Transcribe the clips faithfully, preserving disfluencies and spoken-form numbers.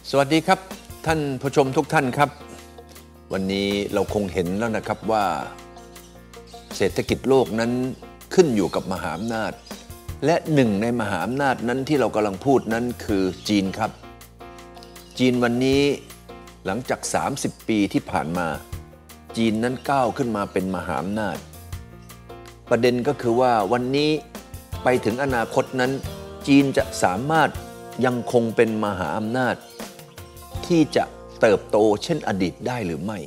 สวัสดีครับท่านผู้ชมทุกท่านครับวันนี้เราคงเห็นแล้วนะครับว่าเศรษฐกิจโลกนั้นขึ้นอยู่กับมหาอำนาจและหนึ่งในมหาอำนาจนั้นที่เรากำลังพูดนั้นคือจีนครับจีนวันนี้หลังจากสามสิบปีที่ผ่านมาจีนนั้นก้าวขึ้นมาเป็นมหาอำนาจประเด็นก็คือว่าวันนี้ไปถึงอนาคตนั้นจีนจะสามารถยังคงเป็นมหาอำนาจที่จะเติบโตเช่นอดีตได้หรือไม่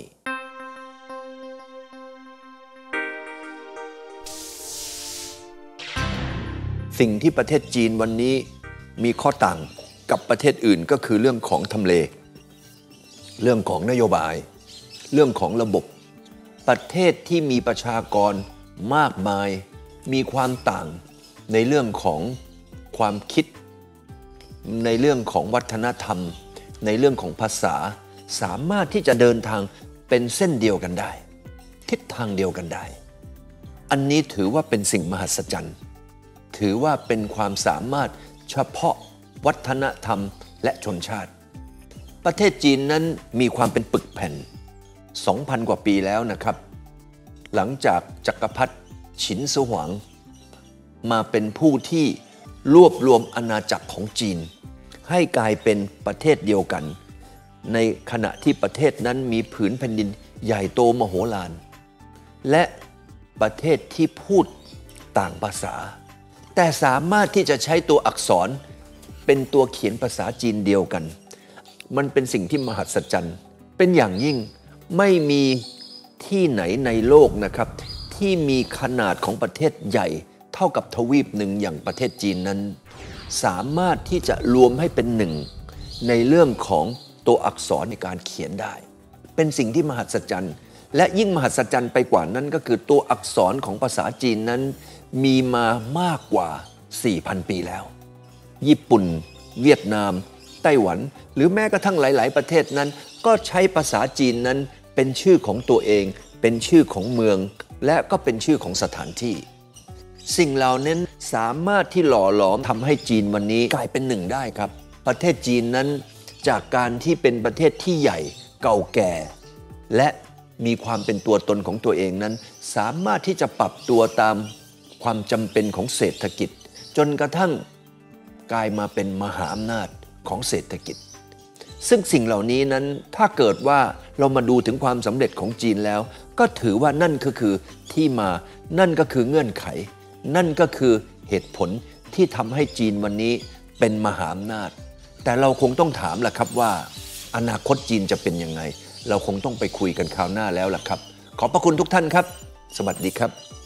สิ่งที่ประเทศจีนวันนี้มีข้อต่างกับประเทศอื่นก็คือเรื่องของทำเลเรื่องของนโยบายเรื่องของระบบประเทศที่มีประชากรมากมายมีความต่างในเรื่องของความคิดในเรื่องของวัฒนธรรมในเรื่องของภาษาสามารถที่จะเดินทางเป็นเส้นเดียวกันได้ทิศทางเดียวกันได้อันนี้ถือว่าเป็นสิ่งมหัศจรรย์ถือว่าเป็นความสามารถเฉพาะวัฒนธรรมและชนชาติประเทศจีนนั้นมีความเป็นปึกแผ่น สองพัน กว่าปีแล้วนะครับหลังจากจักรพรรดิฉินซือหวางมาเป็นผู้ที่รวบรวมอาณาจักรของจีนให้กลายเป็นประเทศเดียวกันในขณะที่ประเทศนั้นมีผืนแผ่นดินใหญ่โตมโหฬารและประเทศที่พูดต่างภาษาแต่สามารถที่จะใช้ตัวอักษรเป็นตัวเขียนภาษาจีนเดียวกันมันเป็นสิ่งที่มหัศจรรย์เป็นอย่างยิ่งไม่มีที่ไหนในโลกนะครับที่มีขนาดของประเทศใหญ่เท่ากับทวีปหนึ่งอย่างประเทศจีนนั้นสามารถที่จะรวมให้เป็นหนึ่งในเรื่องของตัวอักษรในการเขียนได้เป็นสิ่งที่มหัศจรรย์และยิ่งมหัศจรรย์ไปกว่านั้นก็คือตัวอักษรของภาษาจีนนั้นมีมามากกว่า สี่พัน ปีแล้วญี่ปุ่นเวียดนามไต้หวันหรือแม้กระทั่งหลายๆประเทศนั้นก็ใช้ภาษาจีนนั้นเป็นชื่อของตัวเองเป็นชื่อของเมืองและก็เป็นชื่อของสถานที่สิ่งเหล่านั้นสามารถที่หล่อหลอมทำให้จีนวันนี้กลายเป็นหนึ่งได้ครับประเทศจีนนั้นจากการที่เป็นประเทศที่ใหญ่เก่าแก่และมีความเป็นตัวตนของตัวเองนั้นสามารถที่จะปรับตัวตามความจำเป็นของเศรษฐกิจจนกระทั่งกลายมาเป็นมหาอำนาจของเศรษฐกิจซึ่งสิ่งเหล่านี้นั้นถ้าเกิดว่าเรามาดูถึงความสำเร็จของจีนแล้วก็ถือว่านั่นก็คือที่มานั่นก็คือเงื่อนไขนั่นก็คือเหตุผลที่ทำให้จีนวันนี้เป็นมหาอำนาจแต่เราคงต้องถามล่ะครับว่าอนาคตจีนจะเป็นยังไงเราคงต้องไปคุยกันคราวหน้าแล้วล่ะครับขอบพระคุณทุกท่านครับสวัสดีครับ